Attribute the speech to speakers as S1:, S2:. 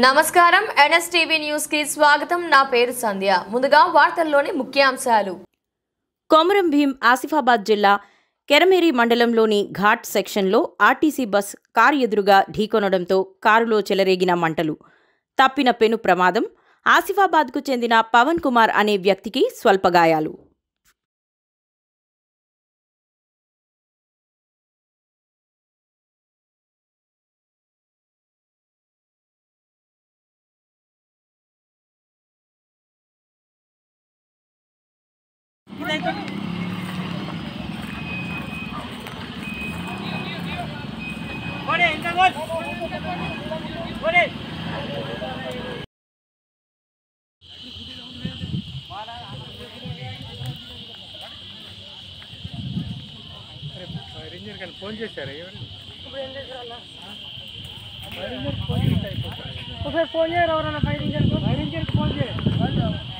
S1: నమస్కారం NSTV news కి స్వాగతం। నా పేరు సంధ్య। ముందుగా వార్తల్లోని ముఖ్యాంశాలు।
S2: కొమరం భీం ఆసిఫాబాద్ జిల్లా కెరమేరి మండలంలోని ఘాట్ సెక్షన్లో ఆర్టీసీ బస్ కారు ఎదురుగా ఢీకొనడంతో కారులో చెలరేగిన మంటలు। తప్పిన పెను ప్రమాదం। ఆసిఫాబాద్కు చెందిన పవన్ కుమార్ అనే వ్యక్తికి స్వల్ప గాయాలు।
S3: ఫోన్ చేశారు ఫోన్ చేయరు ఎవరన్నా ఫైర్ ఇంజన్ ఫోన్ చేయాలి।